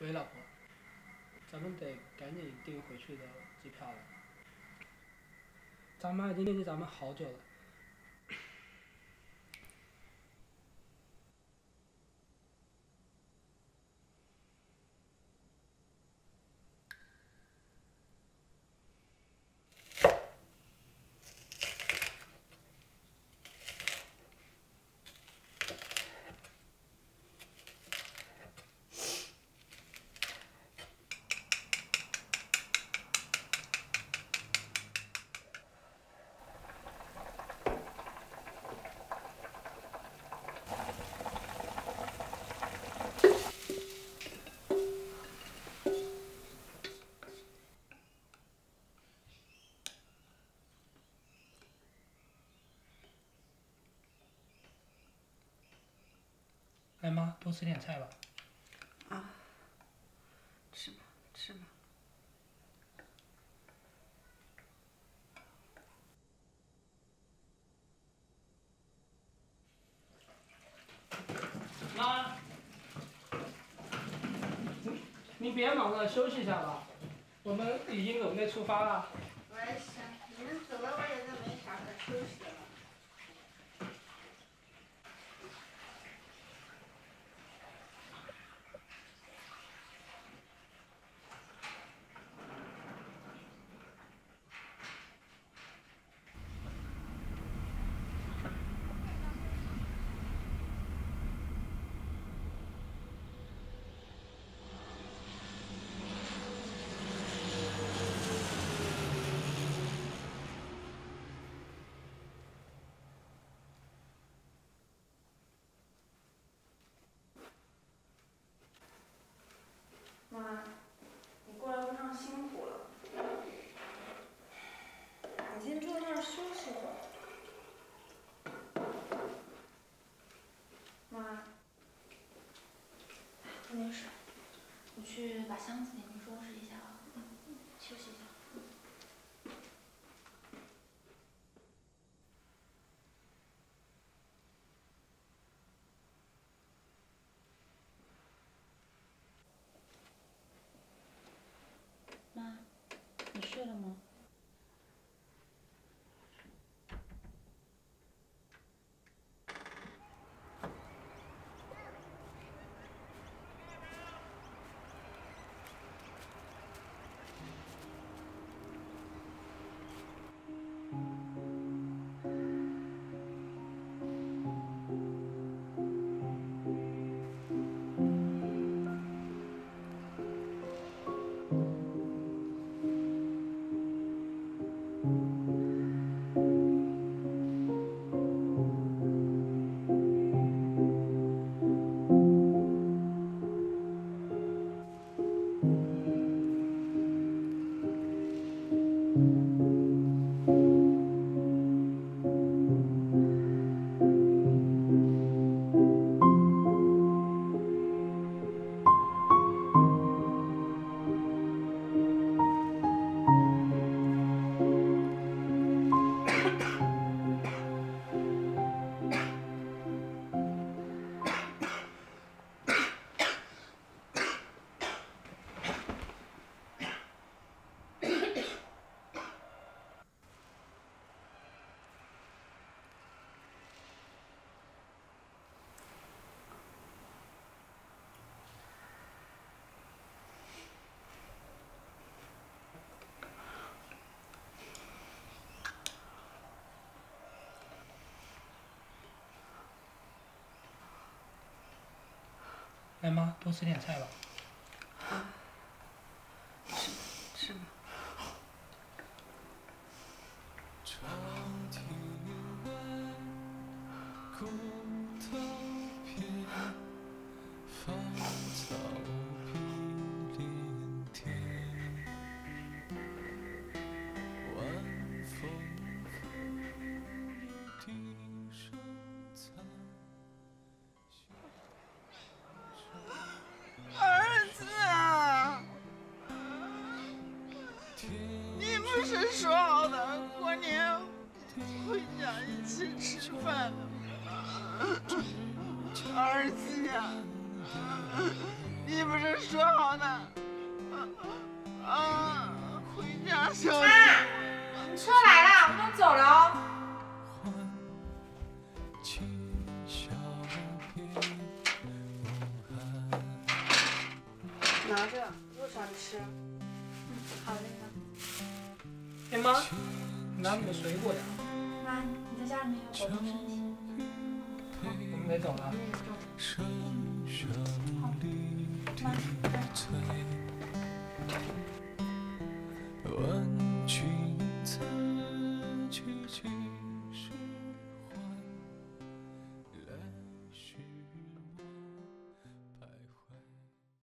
喂，老婆，咱们得赶紧订回去的机票了。咱妈已经惦记咱们好久了。来，妈，多吃点菜吧。 啊，吃吧，吃吧。 妈，您别忙了，休息一下吧。我们已经准备出发了。 我也是，你们走了，我也就没啥可收拾的了。妈，你过来路上辛苦了，你先坐那儿休息会儿。妈，没事，我去把箱子给您收拾一下啊，休息一下。妈，你睡了吗？ 来，妈，多吃点菜吧。 啊，吃吧。 长亭外，古道边，芳草碧连天。晚风拂地上残。 儿子啊！ 你不是说好的回家休息？ 妈，你车来了，我们要走了哦。 拿着，路上吃。 好嘞，妈。 哎妈，拿你的水果的。 妈，你在家里面要保重身体。 我们得走了。 好，妈。